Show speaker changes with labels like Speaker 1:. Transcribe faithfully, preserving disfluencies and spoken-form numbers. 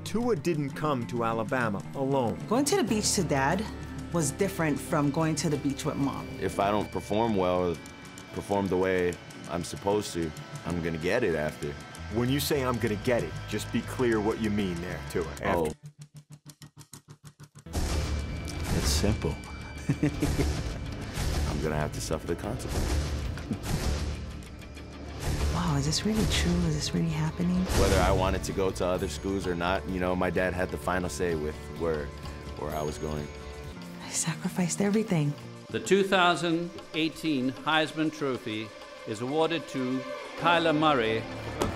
Speaker 1: Tua didn't come to Alabama alone.
Speaker 2: Going to the beach to Dad was different from going to the beach with Mom.
Speaker 3: If I don't perform well, perform the way I'm supposed to, I'm gonna get it after.
Speaker 1: When you say I'm gonna get it, just be clear what you mean there, Tua.
Speaker 3: Oh. It's simple. I'm gonna have to suffer the consequences.
Speaker 2: Wow, is this really true? Is this really happening?
Speaker 3: Whether I wanted to go to other schools or not, you know, my dad had the final say with where, where I was going.
Speaker 2: I sacrificed everything.
Speaker 4: The two thousand eighteen Heisman Trophy is awarded to Kyler Murray